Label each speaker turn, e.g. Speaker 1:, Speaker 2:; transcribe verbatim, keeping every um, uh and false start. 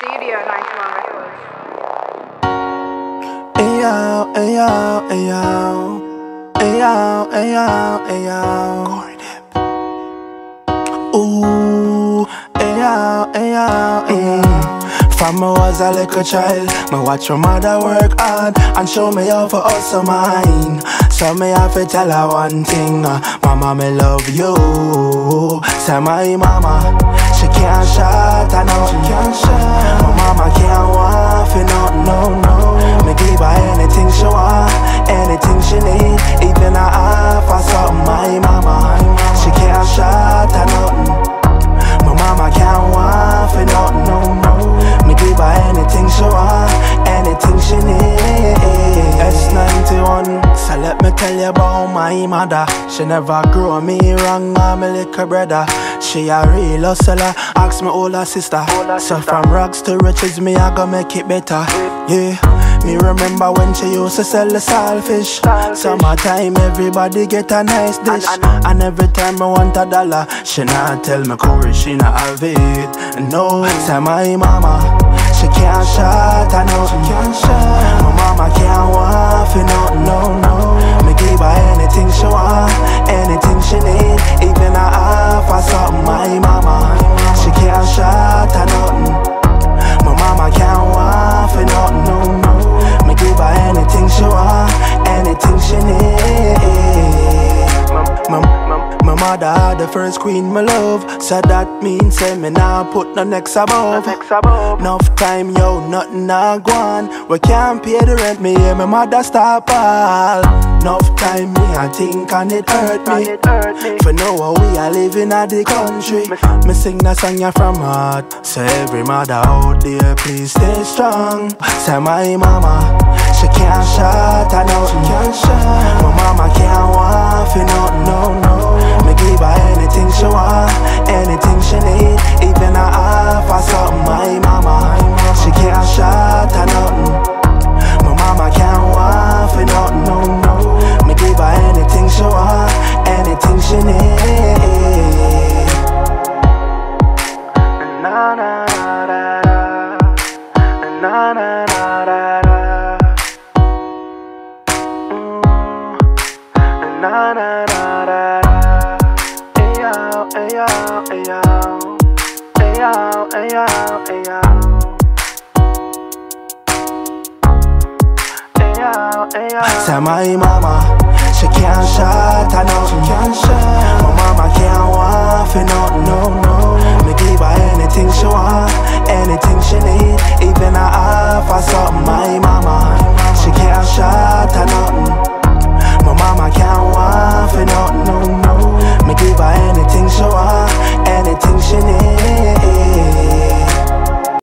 Speaker 1: Studio ninety-one Records.
Speaker 2: Ayo, ayo, ayo, ayo, ayo, ayo. Ooh, ayo, ayo, ayo. From I was a little child, me watch my mother work hard and show me how for hustle mine. So me have to tell her one thing, uh, Mama, me love you. Say my mama, she can't shut, I know she can't shut. My mama can't want for nothing, no, no. Me give her anything she want, anything she need, even a half or something. My mama, she can't shut, I nothing. My mama can't want for nothing, no, no. Me give her anything she want, anything she need. S ninety-one, so let me tell you about my mother. She never grew me wrong, I'm my little brother. She a real hustler, ask my older sister. So from rags to riches, me I go make it better. Yeah, me remember when she used to sell the saltfish. Summertime, everybody get a nice dish. And every time I want a dollar, she not tell me Corey, she not have it. No, say my mama, she can't shut, I know she can't shut. My mama can't want for nothing, no, no. Me give her anything she want, anything she need, even a half or something. My mama, she can't shut, I nothing. My mama can't want for nothing, no, no. Me give her anything she want, anything she need. My, my, my mother had the first queen, my love. So that means say me now put no next above. Enough time, yo, nothing I go on. We can't pay the rent, me hear my mother stop all. Enough time, me I think and it hurt me. For know how we are living at the country. Me sing that song ya from heart. So every mother out there, please stay strong. Say my mama, she can't shut, I know she can't shut. My mama can't want for nothing, no, no. Me give her anything she want, anything she need, even a half or something. My mama, she can't shut, I nothing. My mama can't want for nothing, no, no. Me give her anything she want, anything she need. Na na na na na na na na. Na na na na na. Ayo, ayo, ayo. Ayo, ayo, ayo. Ayo, ayo. Say my mama, she can't shut, I know she can't shut. My mama can't want for nothing, no, no. Me give her anything she want,